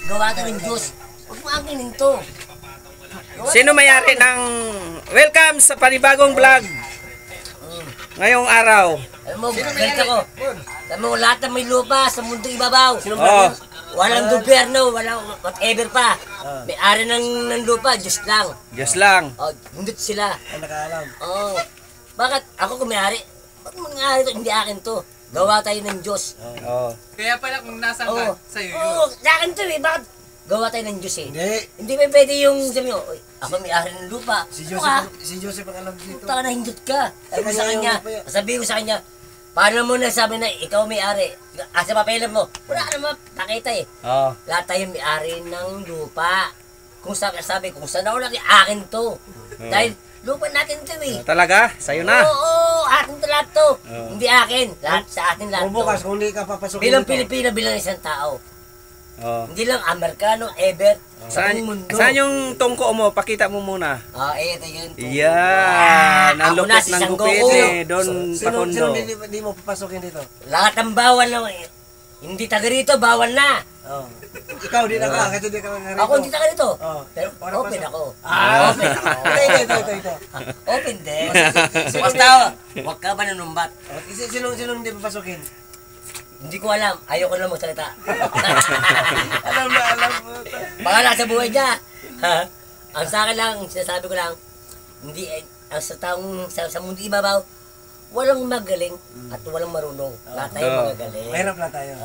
gawa ka ng Diyos. Huwag mo angkinin to. Sino may-ari ng welcome sa panibagong vlog ngayong araw? Alam mo, ganito ko. Alam mo, lahat ng may lupa sa mundong ibabaw. Oh. Walang gobyerno, walang whatever pa. May-ari ng lupa, Diyos lang. Diyos lang. Oh, hindot sila. Ang nakaalam. Oh. Bakit? Ako kung may-ari. Bakit mangyari to? Hindi akin to. Gawa tayo ng Diyos. Oh. Kaya pala kung nasa ka, sa'yo yun. Oo, sa akin to eh. Bakit? Gawa tayo ng Diyos eh. Hindi. Hindi pa pwede yung sabi mo, "Oy, ako may-ari ng lupa." Si Ano Joseph ang alam dito. Puta ka na, hindot ka. Sabi ko sa Kaya kanya, yung lupa yan. sabihin ko sa kanya, paano mo nasabi na ikaw may-ari? Asa papelan mo? Wala ka naman pakita eh. Oh. Lahat tayo may-ari ng lupa. Kung sabi, kung saan ako laki, akin to. Dahil lupa natin to eh. Talaga? Sa'yo na? Oo, akin to lahat to. Hindi akin. Lahat sa atin lahat Kung bukas, to. kung hindi ka papasukin Bilang dito. Pilipino, bilang isang tao. Oh. Hindi lang Amerikano, ever. Sa Saan, buong mundo. saan yung tungko mo? Pakita mo muna. Ah, ito yun. Yan. Ang Ako na, lupit si ng Sang gupit Goku. ni Don Sino Pacondo. hindi mo papasukin dito? Lahat ng bawal na, hindi taga rito, bawal na. Oh. Ikaw, di na ka, kasi di ka nga rito. Ako hindi taga rito. Oh. Pero Para open pasok. ako. Ah, Open ako. Ito. Open din. Sino- Basta, huwag ka manunumbat. Oh, Sino hindi papasukin? Hindi ko alam. Ayoko na magsalita. Alam mo. Baka nasa buhay niya. Ha? Ang sa akin lang, sinasabi ko lang, hindi, ang sa taong, sa mundo ibabaw, walang magaling at walang marunong. Lahat tayo Oh. magagaling. Mahirap lang tayo.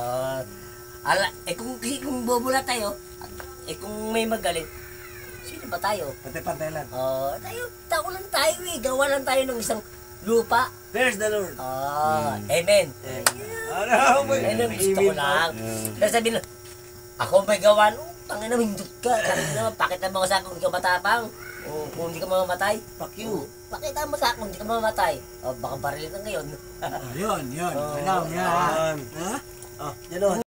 Kung bobo lang tayo, kung may magaling, sino ba tayo? Pantay-pantay lang. Tao lang tayo eh. Gawa lang tayo ng isang lupa. There's the Lord. Amen. Ano? Ayun ang gusto ko lang. Pero sabihin na, ako may gawa, tangin na, hindot ka. Sabi naman, pakita mo sa akin kung hindi ka matapang. O kung hindi ka mamamatay. Fuck you. Pakita mo sa akin kung hindi ka mamamatay. O baka barilin ka ngayon. Yun. Oh, Alam, yan. Ha? Oh, yan.